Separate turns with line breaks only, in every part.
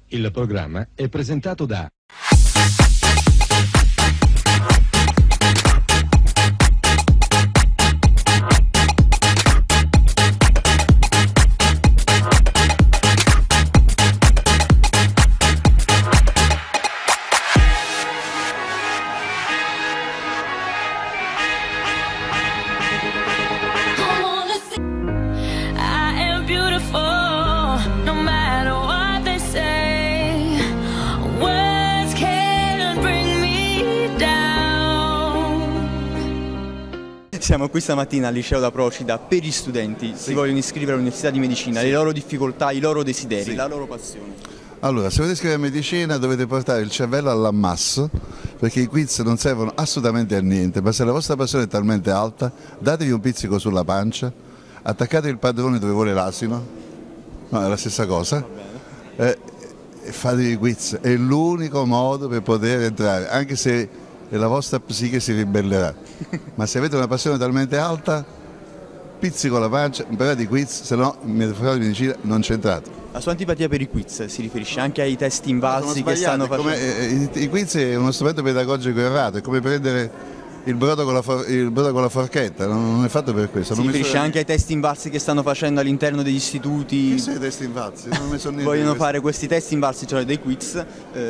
Il programma è presentato da
Siamo qui stamattina al liceo da Procida per gli studenti, si vogliono iscrivere all'Università di Medicina, le loro difficoltà, i loro desideri, la loro passione.
Allora, se volete iscrivervi a medicina dovete portare il cervello all'ammasso, perché i quiz non servono assolutamente a niente, ma se la vostra passione è talmente alta, datevi un pizzico sulla pancia, attaccate il padrone dove vuole l'asino, no, è la stessa cosa, e fate i quiz, è l'unico modo per poter entrare, anche se la vostra psiche si ribellerà, ma se avete una passione talmente alta, pizzico la pancia, imparate i quiz, se no nel facoltà di medicina non c'entrate.
La sua antipatia per i quiz si riferisce anche ai test invalsi che stanno facendo?
I quiz è uno strumento pedagogico errato, è come prendere il brodo con la forchetta, non è fatto per questo.
Si riferisce anche ai test invalsi che stanno facendo all'interno degli istituti?
Che sono i test invalsi? Non ne so niente.
Vogliono fare questi test invalsi, cioè dei quiz,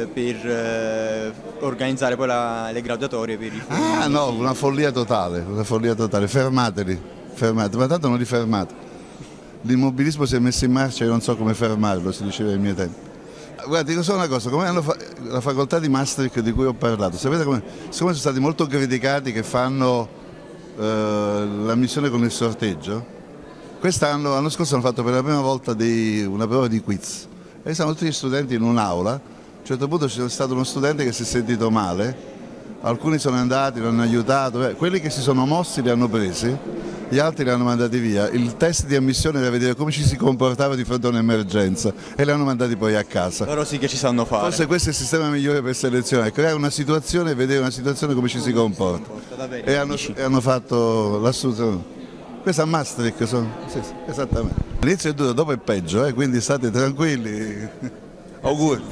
per organizzare poi le graduatorie per i figli.
Ah no, una follia totale, fermateli, ma tanto non li fermate. L'immobilismo si è messo in marcia e non so come fermarlo, si diceva ai miei tempi. Guarda, dico solo una cosa, come la facoltà di Maastricht di cui ho parlato, sapete come? Siccome sono stati molto criticati che fanno l'ammissione con il sorteggio, quest'anno, l'anno scorso hanno fatto per la prima volta una prova di quiz e stavano tutti gli studenti in un'aula, a un certo punto c'è stato uno studente che si è sentito male, alcuni sono andati, lo hanno aiutato, quelli che si sono mossi li hanno presi, gli altri li hanno mandati via. Il test di ammissione era vedere come ci si comportava di fronte a un'emergenza e li hanno mandati poi a casa.
Loro sì che ci sanno fare.
Forse questo è il sistema migliore per selezionare, creare una situazione e vedere una situazione come ci si comporta. E hanno fatto l'assoluto. Questo a Maastricht, sì, esattamente. L'inizio è duro, dopo è peggio, quindi state tranquilli. Auguri.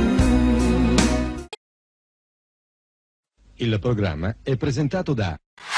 Il programma è presentato da